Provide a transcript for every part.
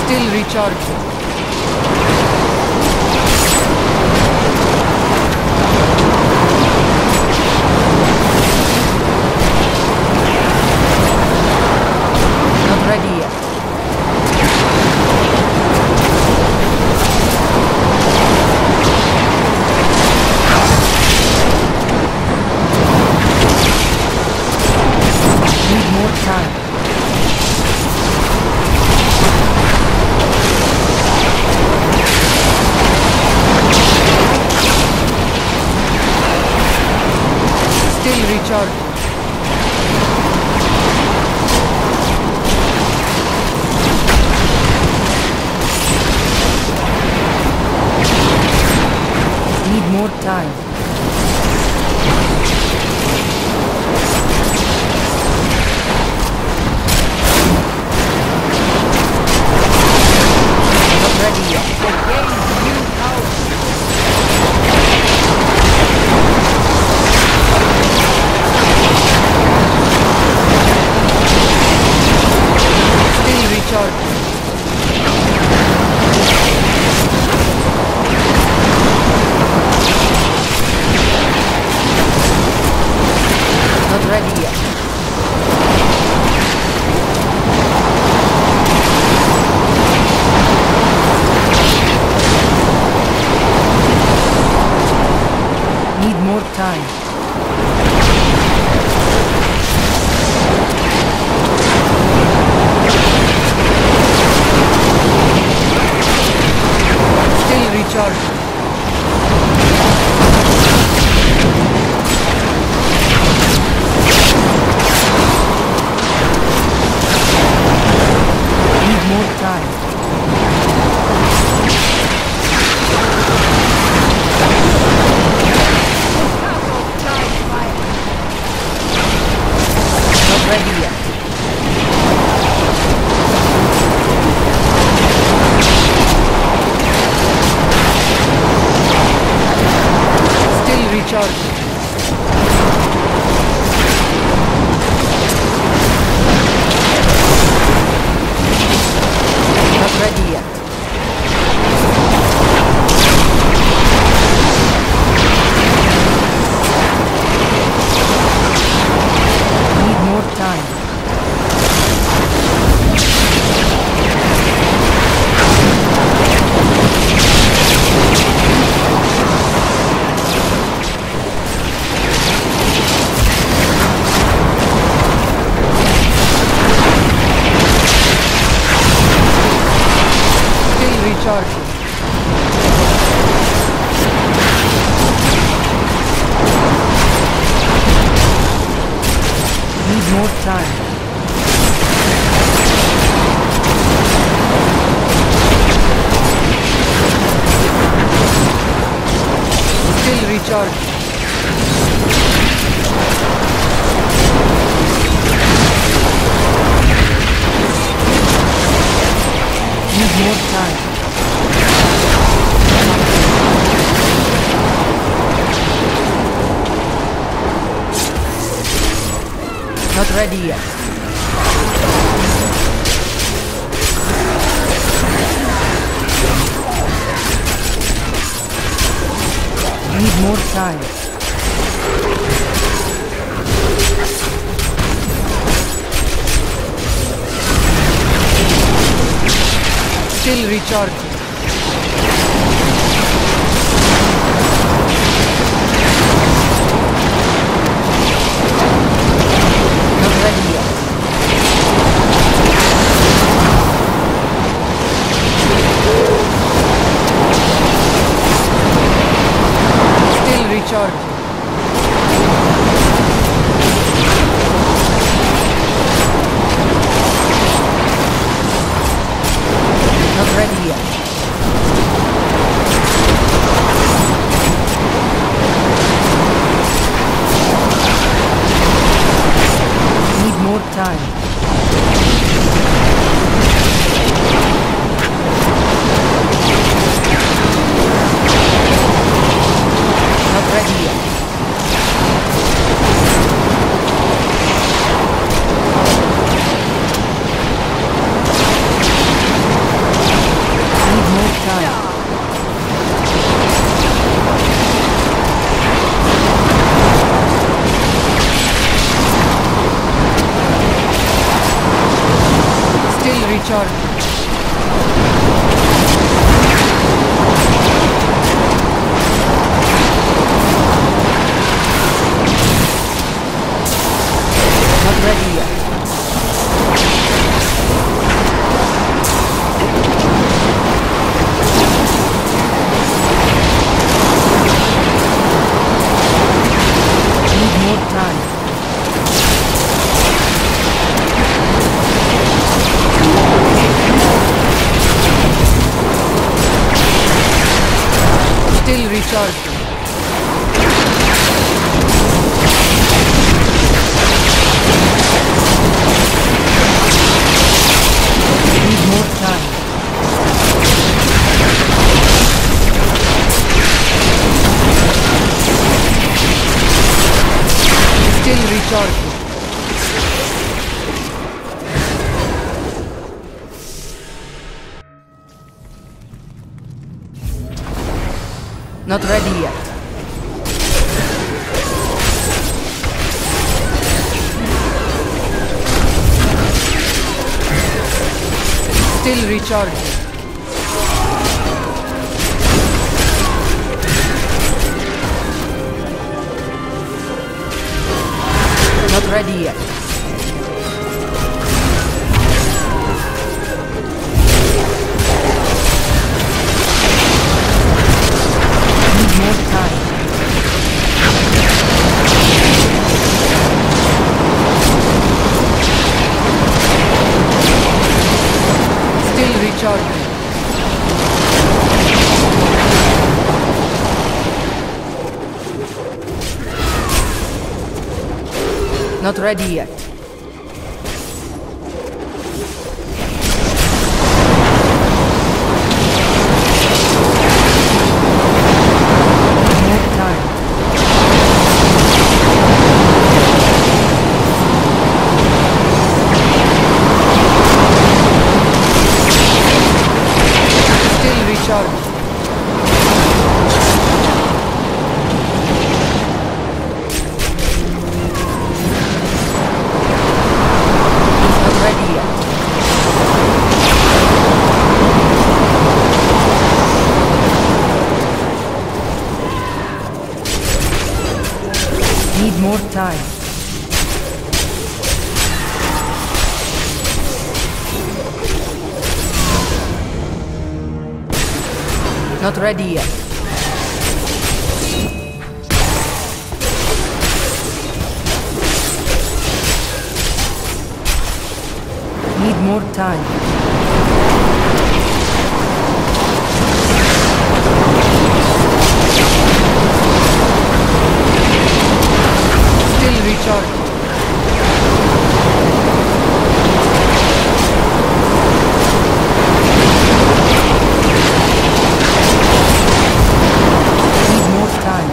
Still recharging. Not ready yet. Need more time. Still recharging. Need more time. Not ready yet. Again, new power. Still recharging. Not ready yet. Need more time. Still recharging. Need more time. Not ready yet. Still recharging. Not ready yet. Need more time. Still recharging. Need more time. Still recharging. Need more time. Not ready yet. Need more time. Still recharging. Not ready yet. Still recharging. Not ready yet. Still recharging. Not ready yet. Need more time. Still recharging. Need more time. Still recharging. Not ready yet. Still recharging. Not ready yet. Need more time. Still recharging. Not ready yet. More time. Still recharging. Not ready yet. Need more time. Not ready yet. Need more time. Still recharging. Need more time.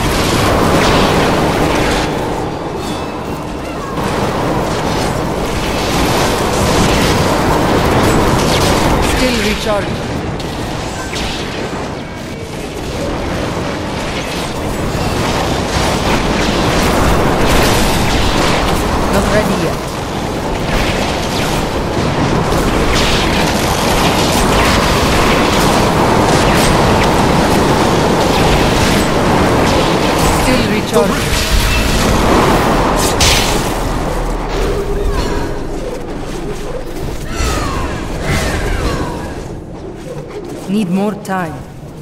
Still recharging. Not ready yet. Still recharging. Need more time.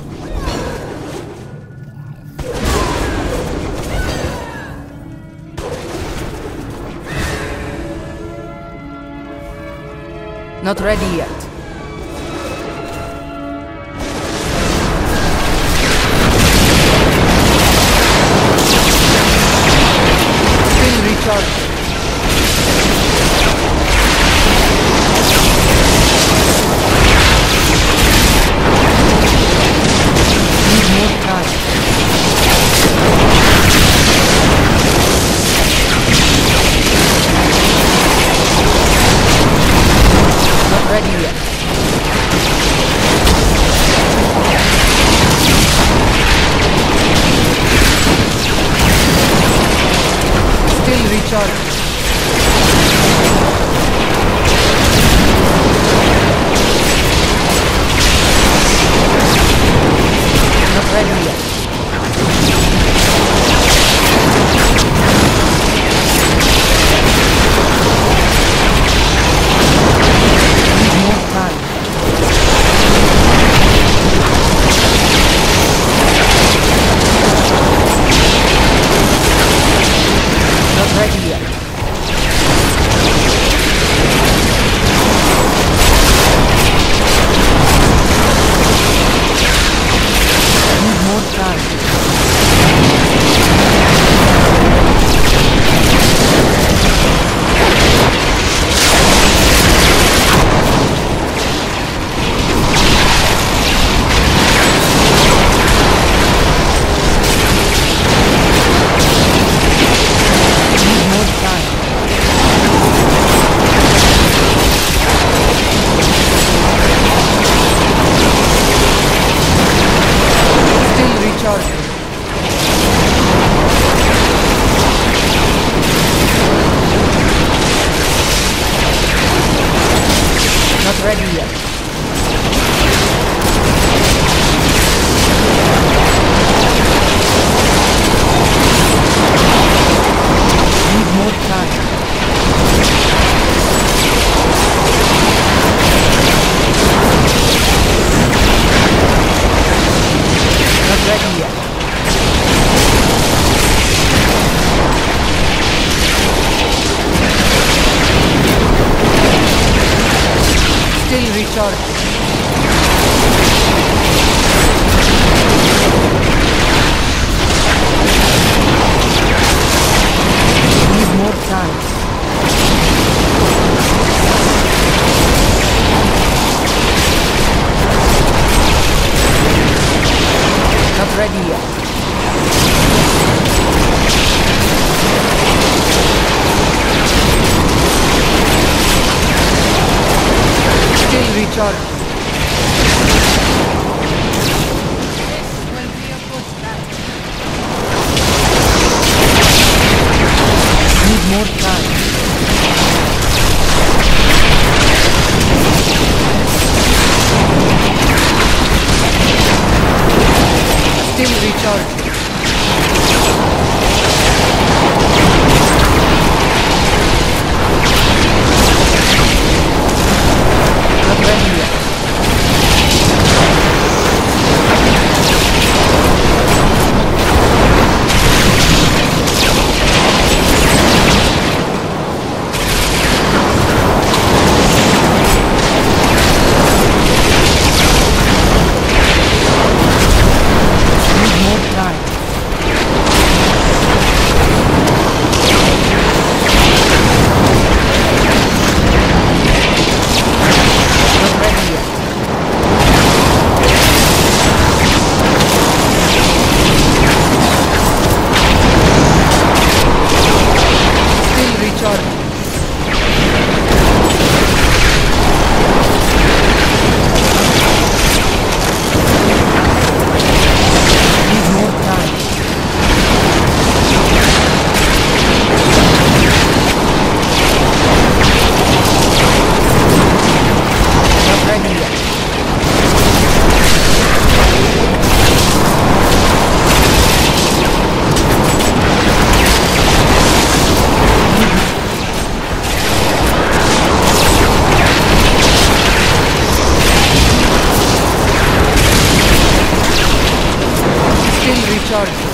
Not ready yet. Still recharging. Need more time. Not ready yet. Not ready yet. Need more time. Not ready yet. Still recharging. Need more time. Not ready yet. Still recharging. Need more time. Still recharging. Not ready yet. Need more time. Not ready yet. Still recharging. Need more time. Not ready yet. Still recharging.